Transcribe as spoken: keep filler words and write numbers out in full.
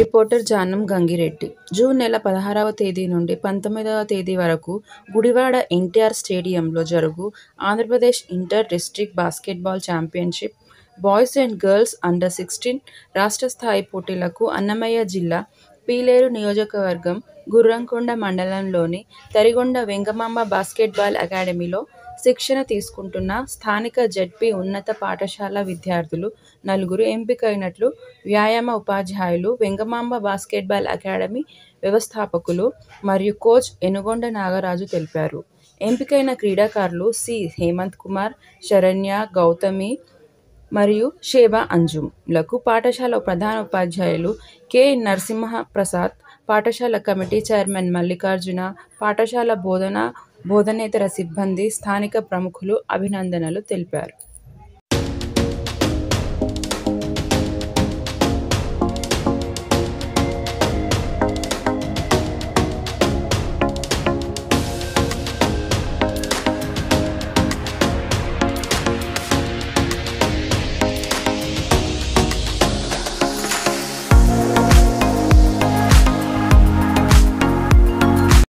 Reporter జానం Gangireddy. June నెల పదహారవ తేదీ నుండి పంతొమ్మిదవ తేదీ వరకు గుడివాడ ఎన్టీఆర్ స్టేడియంలో జరుగు Andhra Pradesh inter district basketball championship boys and girls under sixteen రాష్ట్ర స్థాయి పోటీలకు అన్నమయ్య జిల్లా పిలేరు నియోజకవర్గం గుర్రంకొండ మండలంలోని తరిగొండ వెంగమాంబ బాస్కెట్బాల్ అకాడమీలో శిక్షణ తీసుకుంటున్న స్థానిక జెడ్పీ ఉన్నత పాఠశాల విద్యార్థులు నలుగురు ఎంపికైనట్లు వ్యాయామ ఉపాధ్యాయులు, వెంగమాంబ బాస్కెట్బాల్ అకాడమీ వ్యవస్థాపకులు మరియు కోచ్ ఎనుగొండ నాగరాజు తెలిపారు. ఎంపికైన క్రీడాకారులు సి హేమంత్ కుమార్, శరణ్య, గౌతమి మరియు షేబా అంజుమ్ లకు పాఠశాల ప్రధాన ఉపాధ్యాయులు కె నరసింహ ప్రసాద్, పాఠశాల కమిటీ చైర్మన్ మల్లికార్జున, పాఠశాల బోధన బోధనేతర సిబ్బంది, స్థానిక ప్రముఖులు అభినందనలు తెలిపారు.